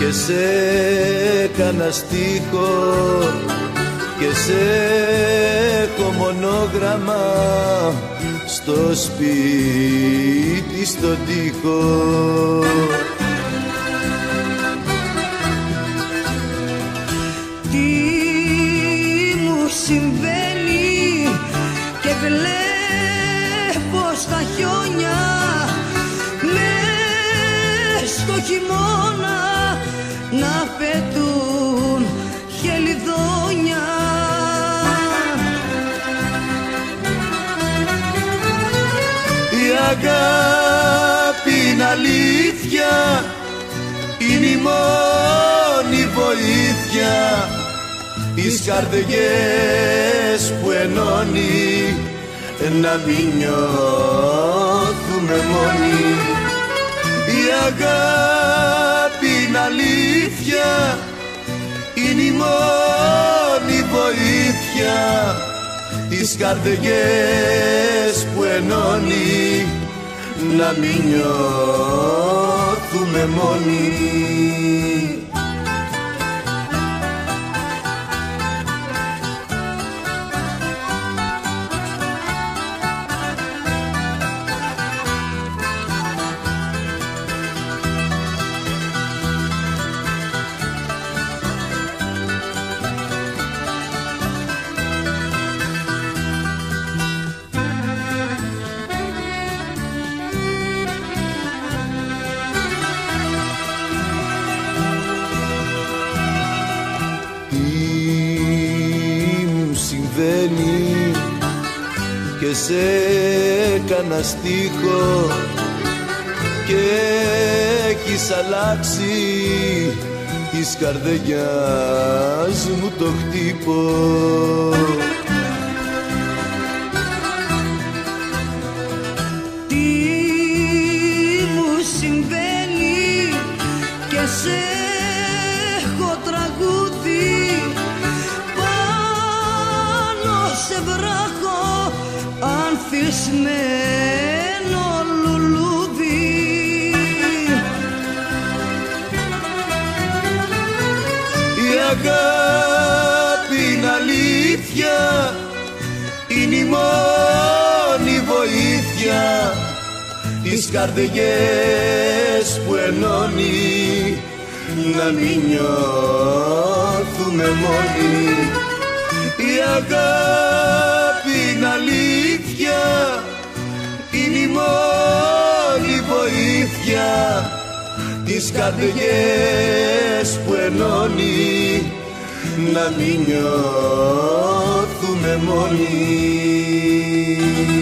και σε έκανα στίχο και σε έχω μονόγραμμα στο σπίτι στον τοίχο. Τι μου συμβαίνει και βλέπω στα χιόνια μες στο χειμώνα να πετούν χελιδόνια. Η αγάπη είναι αλήθεια, είναι η μόνη βοήθεια τις καρδιές που ενώνει να μην νιώθουμε μόνοι. Η αγάπη είναι αλήθεια, είναι η μόνη βοήθεια τις καρδιές που ενώνει να μην νιώθουμε μόνοι. Και σε έκανα στίχο και έχεις αλλάξει της καρδιάς μου το χτύπο. Τι μου συμβαίνει και σε έχω τραγούδι πάνω σε βράχο ανθισμένο λουλούδι. Η αγάπη είναι αλήθεια, είναι η μόνη βοήθεια τις καρδιές που ενώνει να μην νιώθουμε μόνοι. Η αγάπη είναι αλήθεια, είναι η μόνη βοήθεια τις καρδιές που ενώνει να μην νιώθουμε μόνοι.